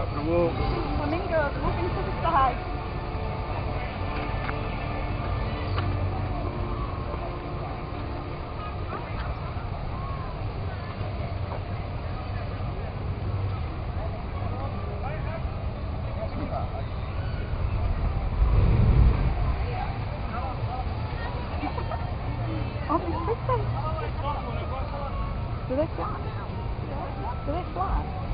out for a walk. Flamingos moving to the side. Oh, there's fish there. Do they fly? Do they fly?